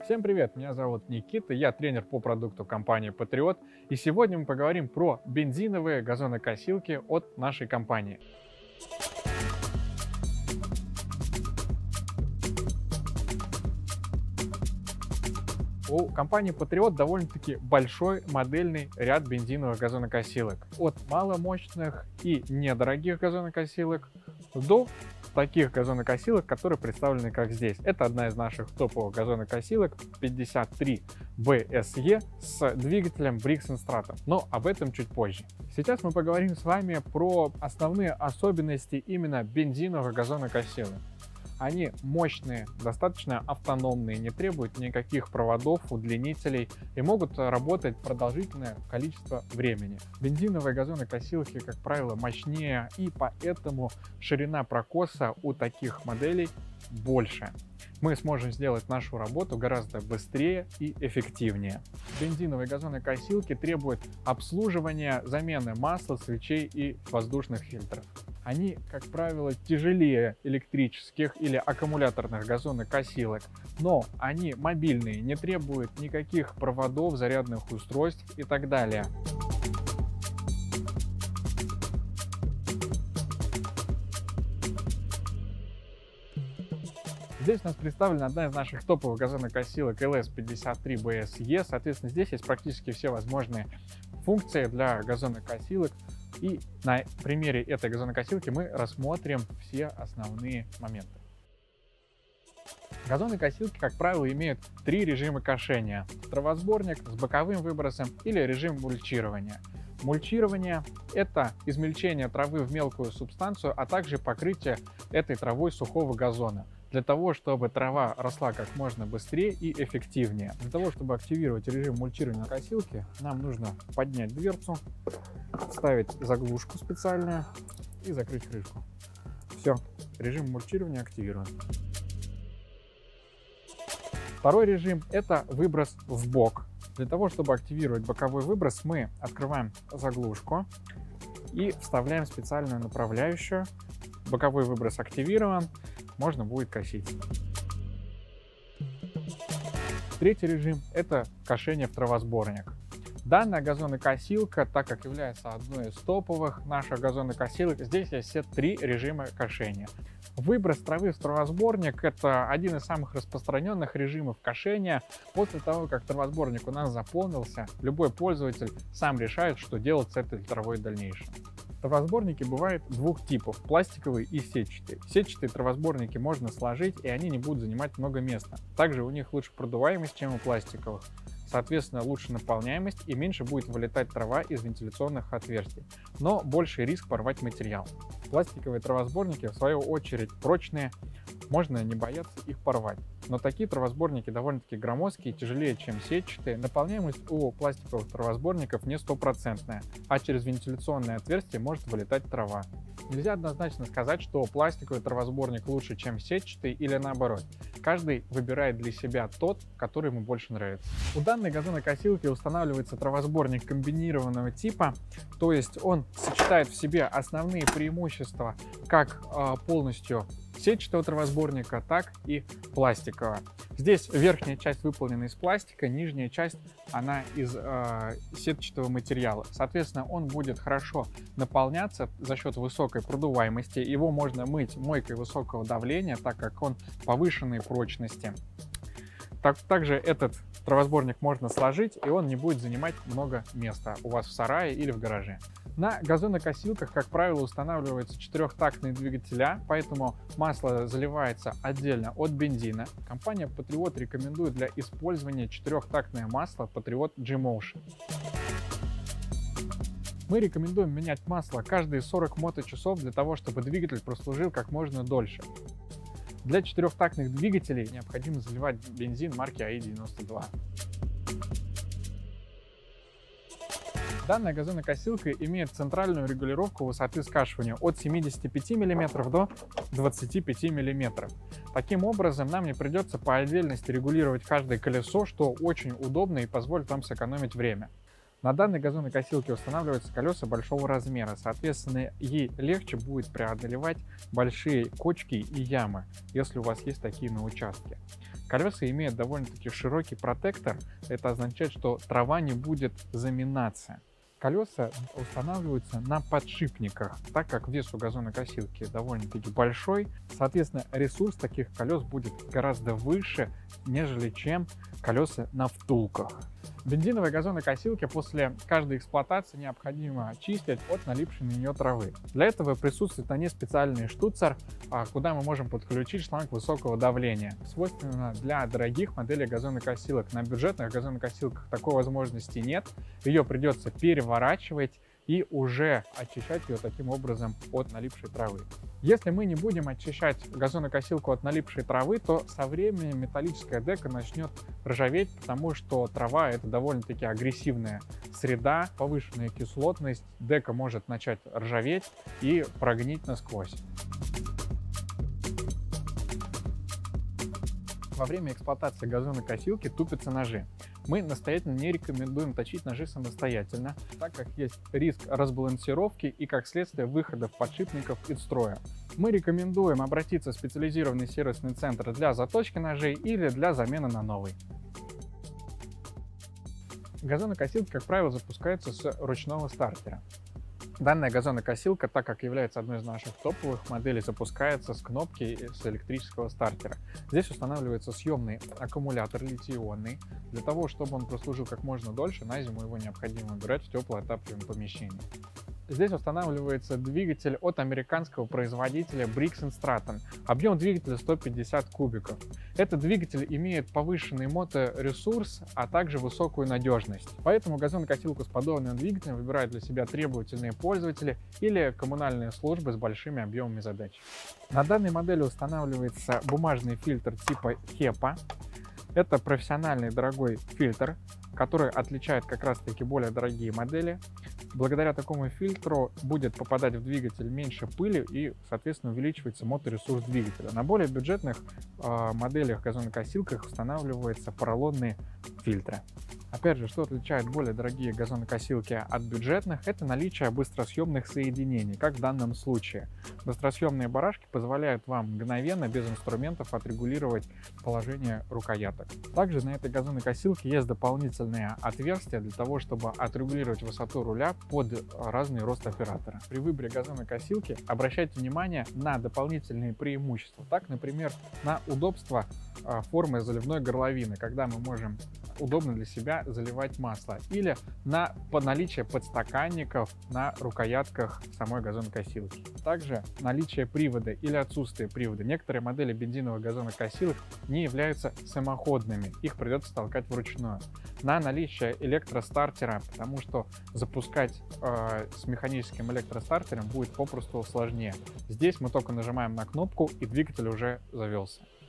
Всем привет, меня зовут Никита, я тренер по продукту компании Patriot, и сегодня мы поговорим про бензиновые газонокосилки от нашей компании. У компании Patriot довольно-таки большой модельный ряд бензиновых газонокосилок. От маломощных и недорогих газонокосилок до таких газонокосилок, которые представлены как здесь. Это одна из наших топовых газонокосилок 53 BSE с двигателем Briggs & Stratton, но об этом чуть позже. Сейчас мы поговорим с вами про основные особенности именно бензиновых газонокосилок. Они мощные, достаточно автономные, не требуют никаких проводов, удлинителей и могут работать продолжительное количество времени. Бензиновые газонокосилки, как правило, мощнее, и поэтому ширина прокоса у таких моделей больше. Мы сможем сделать нашу работу гораздо быстрее и эффективнее. Бензиновые газонокосилки требуют обслуживания, замены масла, свечей и воздушных фильтров. Они, как правило, тяжелее электрических или аккумуляторных газонокосилок, но они мобильные, не требуют никаких проводов, зарядных устройств и так далее. Здесь у нас представлена одна из наших топовых газонокосилок LS53 BSE. Соответственно, здесь есть практически все возможные функции для газонокосилок. И на примере этой газонокосилки мы рассмотрим все основные моменты. Газонокосилки, как правило, имеют три режима кошения: травосборник с боковым выбросом или режим мульчирования. Мульчирование – это измельчение травы в мелкую субстанцию, а также покрытие этой травой сухого газона, для того, чтобы трава росла как можно быстрее и эффективнее. Для того, чтобы активировать режим мульчирования на косилке, нам нужно поднять дверцу, вставить заглушку специальную и закрыть крышку. Все, режим мульчирования активирован. Второй режим – это выброс в бок. Для того, чтобы активировать боковой выброс, мы открываем заглушку и вставляем специальную направляющую. Боковой выброс активирован, можно будет косить. Третий режим – это кошение в травосборник. Данная газонокосилка, так как является одной из топовых наших газонокосилок, здесь есть все три режима кошения. Выброс травы в травосборник – это один из самых распространенных режимов кошения. После того, как травосборник у нас заполнился, любой пользователь сам решает, что делать с этой травой в дальнейшем. Травосборники бывают двух типов – пластиковые и сетчатые. Сетчатые травосборники можно сложить, и они не будут занимать много места. Также у них лучше продуваемость, чем у пластиковых. Соответственно, лучше наполняемость и меньше будет вылетать трава из вентиляционных отверстий, но больший риск порвать материал. Пластиковые травосборники, в свою очередь, прочные, можно не бояться их порвать. Но такие травосборники довольно-таки громоздкие, тяжелее, чем сетчатые. Наполняемость у пластиковых травосборников не стопроцентная, а через вентиляционное отверстие может вылетать трава. Нельзя однозначно сказать, что пластиковый травосборник лучше, чем сетчатый, или наоборот. Каждый выбирает для себя тот, который ему больше нравится. У данной газонокосилки устанавливается травосборник комбинированного типа, то есть он сочетает в себе основные преимущества как полностью сетчатого травосборника, так и пластикового. Здесь верхняя часть выполнена из пластика, нижняя часть она из сетчатого материала. Соответственно, он будет хорошо наполняться за счет высокой продуваемости. Его можно мыть мойкой высокого давления, так как он повышенной прочности. Также этот травосборник можно сложить, и он не будет занимать много места у вас в сарае или в гараже. На газонокосилках, как правило, устанавливаются четырехтактные двигателя, поэтому масло заливается отдельно от бензина. Компания Patriot рекомендует для использования четырехтактное масло Patriot G-Motion. Мы рекомендуем менять масло каждые 40 моточасов для того, чтобы двигатель прослужил как можно дольше. Для четырехтактных двигателей необходимо заливать бензин марки АИ-92. Данная газонокосилка имеет центральную регулировку высоты скашивания от 75 мм до 25 мм. Таким образом, нам не придется по отдельности регулировать каждое колесо, что очень удобно и позволит вам сэкономить время. На данной газонокосилке устанавливаются колеса большого размера, соответственно, ей легче будет преодолевать большие кочки и ямы, если у вас есть такие на участке. Колеса имеют довольно-таки широкий протектор. Это означает, что трава не будет заминаться. Колеса устанавливаются на подшипниках, так как вес у газонокосилки довольно-таки большой. Соответственно, ресурс таких колес будет гораздо выше, нежели чем колеса на втулках. Бензиновые газонокосилки после каждой эксплуатации необходимо очистить от налипшей на нее травы. Для этого присутствует на ней специальный штуцер, куда мы можем подключить шланг высокого давления. Свойственно для дорогих моделей газонокосилок. На бюджетных газонокосилках такой возможности нет. Ее придется переворачивать и уже очищать ее таким образом от налипшей травы. Если мы не будем очищать газонокосилку от налипшей травы, то со временем металлическая дека начнет ржаветь, потому что трава — это довольно-таки агрессивная среда, повышенная кислотность, дека может начать ржаветь и прогнить насквозь. Во время эксплуатации газонокосилки тупятся ножи. Мы настоятельно не рекомендуем точить ножи самостоятельно, так как есть риск разбалансировки и, как следствие, выхода подшипников из строя. Мы рекомендуем обратиться в специализированный сервисный центр для заточки ножей или для замены на новый. Газонокосилки, как правило, запускаются с ручного стартера. Данная газонокосилка, так как является одной из наших топовых моделей, запускается с кнопки с электрического стартера. Здесь устанавливается съемный аккумулятор литий-ионный. Для того, чтобы он прослужил как можно дольше, на зиму его необходимо убирать в теплое отапливаемое помещение. Здесь устанавливается двигатель от американского производителя Briggs & Stratton. Объем двигателя 150 кубиков. Этот двигатель имеет повышенный моторесурс, а также высокую надежность. Поэтому газонокосилку с подобным двигателем выбирают для себя требовательные пользователи или коммунальные службы с большими объемами задач. На данной модели устанавливается бумажный фильтр типа HEPA. Это профессиональный дорогой фильтр, который отличает как раз-таки более дорогие модели. Благодаря такому фильтру будет попадать в двигатель меньше пыли и, соответственно, увеличивается моторесурс двигателя. На более бюджетных моделях газонокосилках устанавливаются поролонные фильтры. Опять же, что отличает более дорогие газонокосилки от бюджетных, это наличие быстросъемных соединений, как в данном случае. Быстросъемные барашки позволяют вам мгновенно, без инструментов, отрегулировать положение рукояток. Также на этой газонокосилке есть дополнительные отверстия для того, чтобы отрегулировать высоту руля под разный рост оператора. При выборе газонокосилки обращайте внимание на дополнительные преимущества. Так, например, на удобство формы заливной горловины, когда мы можем удобно для себя заливать масло, или на наличие подстаканников на рукоятках самой газонокосилки. Также наличие привода или отсутствие привода. Некоторые модели бензиновых газонокосилок не являются самоходными, их придется толкать вручную. На наличие электростартера, потому что запускать с механическим электростартером будет попросту сложнее. Здесь мы только нажимаем на кнопку, и двигатель уже завелся.